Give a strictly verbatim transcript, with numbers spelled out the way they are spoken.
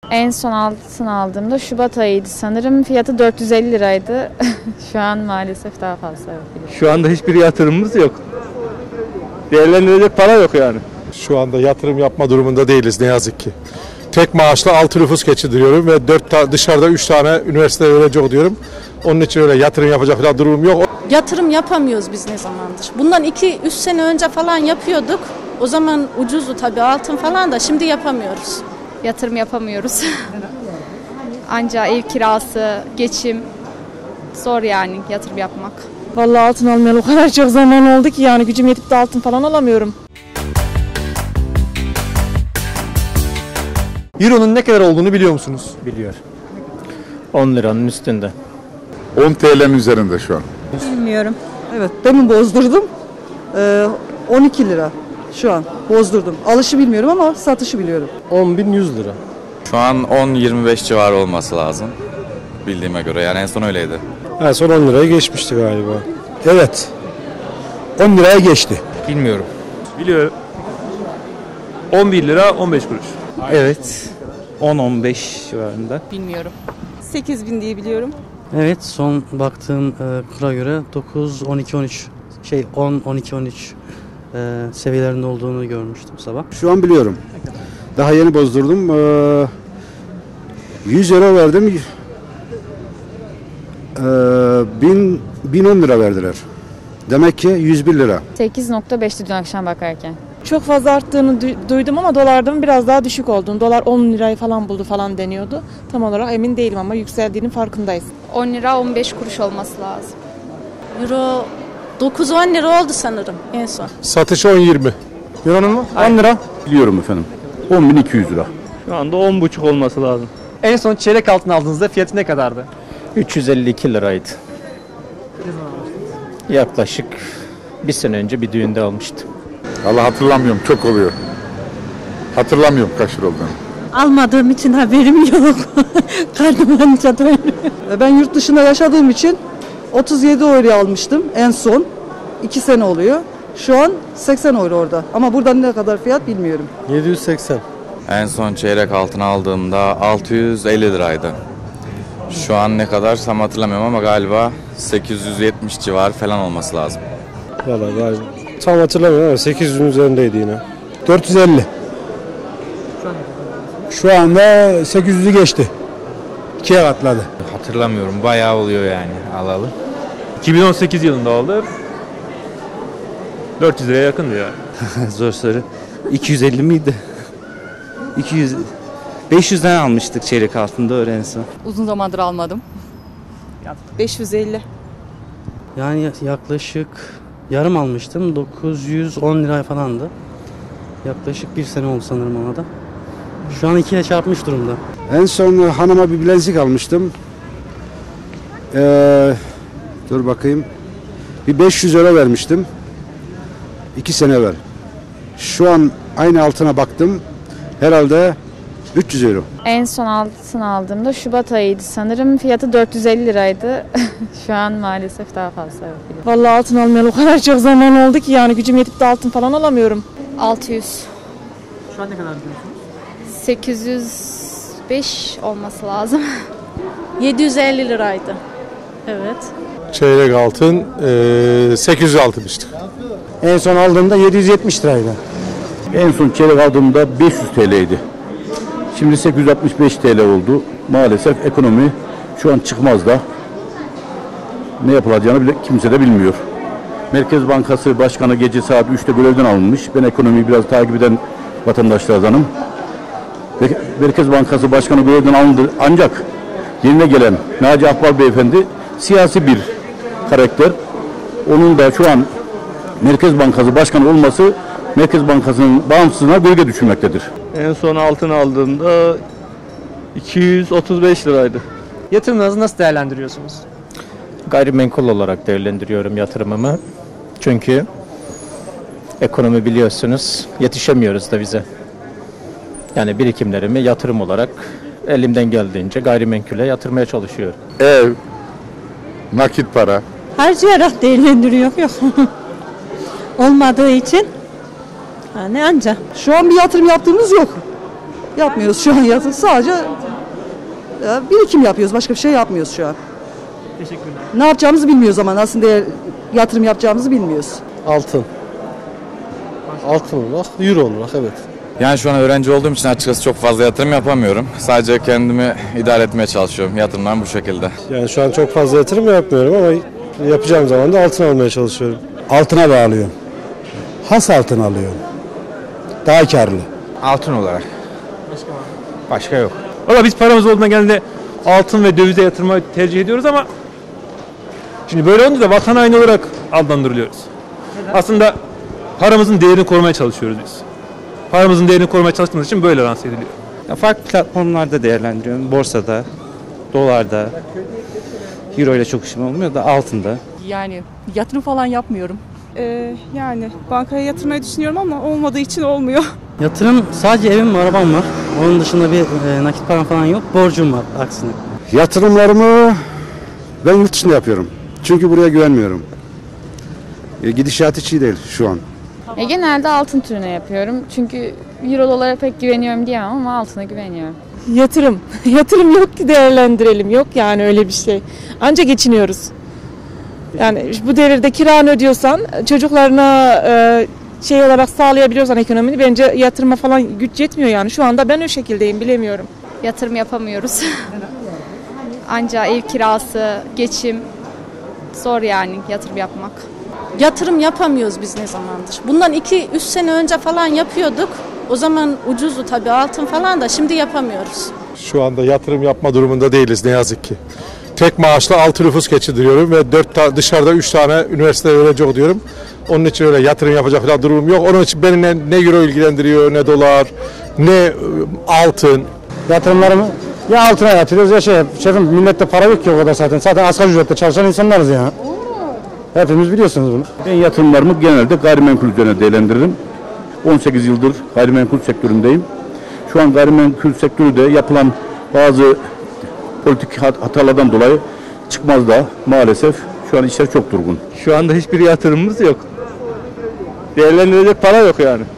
En son altın aldığımda Şubat ayıydı sanırım. Fiyatı dört yüz elli liraydı. Şu an maalesef daha fazla. Şu anda hiçbir yatırımımız yok. Değerlendirecek para yok yani. Şu anda yatırım yapma durumunda değiliz ne yazık ki. Tek maaşla altı nüfus geçindiriyorum ve dört ta dışarıda üç tane üniversite öğrenci okuyorum. Onun için öyle yatırım yapacak falan durumum yok. Yatırım yapamıyoruz biz ne zamandır. Bundan iki üç sene önce falan yapıyorduk. O zaman ucuzdu tabii altın falan da şimdi yapamıyoruz. Yatırım yapamıyoruz. Anca ev kirası, geçim zor yani yatırım yapmak. Vallahi altın almayalı o kadar çok zaman oldu ki yani gücüm yetip de altın falan alamıyorum. Euro'nun ne kadar olduğunu biliyor musunuz? Biliyor. on liranın üstünde. on T L'nin üzerinde şu an. Bilmiyorum. Evet, demin bozdurdum. Ee, on iki lira şu an bozdurdum. Alışı bilmiyorum ama satışı biliyorum. on bin yüz lira. Şu an on yirmi beş civarı olması lazım. Bildiğime göre yani en son öyleydi. En son on liraya geçmişti galiba. Evet. on liraya geçti. Bilmiyorum. Biliyorum. on bir lira on beş kuruş. Evet. on on beş civarında. Bilmiyorum. sekiz bin diye biliyorum. Evet, son baktığım e, kura göre dokuz, on iki, on üç şey on, on iki, on üç e, seviyelerinde olduğunu görmüştüm sabah. Şu an biliyorum. Daha yeni bozdurdum. Ee, yüz euro verdim. Ee, bin, bin on lira verdiler. Demek ki yüz bir lira. sekiz nokta beşti dün akşam bakarken. Çok fazla arttığını du- duydum ama dolardan biraz daha düşük olduğunu. Dolar on lirayı falan buldu falan deniyordu. Tam olarak emin değilim ama yükseldiğinin farkındayız. on lira on beş kuruş olması lazım. Euro dokuz on lira oldu sanırım en son. Satışı on yirmi. Euro'nun mu? on lira. Biliyorum efendim. on bin iki yüz lira. Şu anda on buçuk olması lazım. En son çeyrek altın aldığınızda fiyatı ne kadardı? üç yüz elli iki liraydı. Yaklaşık bir sene önce bir düğünde almıştım. Allah hatırlamıyorum, çok oluyor. Hatırlamıyorum kaç lira olduğunu. Almadığım için haberim yok. Karnım anca doyuruyor. Ben yurt dışında yaşadığım için otuz yedi euro almıştım en son. iki sene oluyor. Şu an seksen euro orada. Ama buradan ne kadar fiyat bilmiyorum. yedi yüz seksen. En son çeyrek altın aldığımda altı yüz elli liraydı. Şu an ne kadar tam hatırlamıyorum ama galiba sekiz yüz yetmiş civarı falan olması lazım. Valla galiba. Tam hatırlamıyorum ama sekiz yüzün üzerindeydi yine. dört yüz elli. Şu anda sekiz yüzü geçti. İkiye katladı. Hatırlamıyorum. Bayağı oluyor yani alalı. iki bin on sekiz yılında aldı. dört yüz liraya yakındı yani. Zor soru. iki yüz elli miydi? iki yüz beş yüzden almıştık çeyrek altında öyle en son. Uzun zamandır almadım. beş yüz elli. Yani yaklaşık yarım almıştım, dokuz yüz on lira falandı. Yaklaşık bir sene oldu sanırım ona da. Şu an ikiye çarpmış durumda. En son hanıma bir bilezik almıştım. Ee, dur bakayım. Bir beş yüz euro vermiştim. iki sene evvel. Şu an aynı altına baktım. Herhalde üç yüz euro. En son altın aldığımda Şubat ayıydı sanırım. Fiyatı dört yüz elli liraydı. Şu an maalesef daha fazla. Vallahi altın almayalı o kadar çok zaman oldu ki yani gücüm yetip de altın falan alamıyorum. altı yüz. Şu an ne kadar biliyorsunuz? sekiz yüz beş olması lazım. yedi yüz elli liraydı. Evet. Çeyrek altın e, sekiz yüz altmıştı. En son aldığımda yedi yüz yetmiş liraydı. En son çeyrek aldığımda beş yüz T L'ydi. Şimdi sekiz yüz altmış beş T L oldu. Maalesef ekonomi şu an çıkmaz da. Ne yapılacağını bile kimse de bilmiyor. Merkez Bankası Başkanı gece saat üçte görevden alınmış. Ben ekonomiyi biraz takip eden vatandaşlardanım. Merkez Bankası Başkanı görevden alındı. Ancak yerine gelen Naci Akbal Beyefendi siyasi bir karakter. Onun da şu an Merkez Bankası Başkanı olması Merkez Bankası'nın bağımsızlığına gölge düşürmektedir. En son altın aldığımda iki yüz otuz beş liraydı. Yatırımlarınızı nasıl değerlendiriyorsunuz? Gayrimenkul olarak değerlendiriyorum yatırımımı. Çünkü ekonomi biliyorsunuz yetişemiyoruz da bize. Yani birikimlerimi yatırım olarak elimden geldiğince gayrimenkule yatırmaya çalışıyorum. Ev, nakit para. Harcayarak değerlendiriyor yok. Olmadığı için hani anca. Şu an bir yatırım yaptığımız yok. Yapmıyoruz şu an yatırım. Sadece ya, birikim yapıyoruz. Başka bir şey yapmıyoruz şu an. Teşekkürler. Ne yapacağımızı bilmiyoruz ama nasıl değer, yatırım yapacağımızı bilmiyoruz. Altın. Altın olarak, euro olarak evet. Yani şu an öğrenci olduğum için açıkçası çok fazla yatırım yapamıyorum. Sadece kendimi idare etmeye çalışıyorum. Yatırımlarım bu şekilde. Yani şu an çok fazla yatırım yapmıyorum ama yapacağım zaman da altın almaya çalışıyorum. Altına bağlıyorum. Has altın alıyorum. Daha karlı. Altın olarak. Başka var mı? Başka yok. Valla biz paramız olduğuna genelde altın ve dövize yatırmayı tercih ediyoruz ama şimdi böyle olunca da vatan haini olarak adlandırılıyoruz. Aslında paramızın değerini korumaya çalışıyoruz biz. Paramızın değerini korumaya çalıştığımız için böyle lanse ediliyor. Ya farklı platformlarda değerlendiriyorum. Borsada, dolarda, euro ile çok işim olmuyor da altında. Yani yatırım falan yapmıyorum. Ee, yani bankaya yatırmayı düşünüyorum ama olmadığı için olmuyor. Yatırım sadece evim var, arabam var. Onun dışında bir e, nakit param falan yok. Borcum var aksine. Yatırımlarımı ben yurt dışında yapıyorum. Çünkü buraya güvenmiyorum. E, gidişat hiç iyi değil şu an. Ya genelde altın türüne yapıyorum. Çünkü euro dolara pek güveniyorum diyemem ama altına güveniyorum. Yatırım. Yatırım yok ki değerlendirelim. Yok yani öyle bir şey. Anca geçiniyoruz. Yani bu devirde kiranı ödüyorsan, çocuklarına e, şey olarak sağlayabiliyorsan ekonomini, bence yatırıma falan güç yetmiyor yani. Şu anda ben o şekildeyim, bilemiyorum. Yatırım yapamıyoruz. Anca ev kirası, geçim zor yani yatırım yapmak. Yatırım yapamıyoruz biz ne zamandır. Bundan iki üç sene önce falan yapıyorduk. O zaman ucuzdu tabii altın falan da, şimdi yapamıyoruz. Şu anda yatırım yapma durumunda değiliz ne yazık ki. Tek maaşla altı nüfus geçindiriyorum ve dört ta- dışarıda üç tane üniversite öğrenci okuyorum. Onun için öyle yatırım yapacak falan durumum yok. Onun için beni ne, ne euro ilgilendiriyor, ne dolar, ne e, altın. Yatırımlarımı ya altına yatırıyoruz ya şey. Şefim millette para yok ki o kadar zaten. Zaten asgari ücretle çalışan insanlarız ya. Hepimiz biliyorsunuz bunu. Ben yatırımlarımı genelde gayrimenkul üzerine değerlendiririm. on sekiz yıldır gayrimenkul sektöründeyim. Şu an gayrimenkul sektörü de yapılan bazı politik hatalardan dolayı çıkmaz da maalesef şu an işler çok durgun. Şu anda hiçbir yatırımımız yok. Değerlendirecek para yok yani.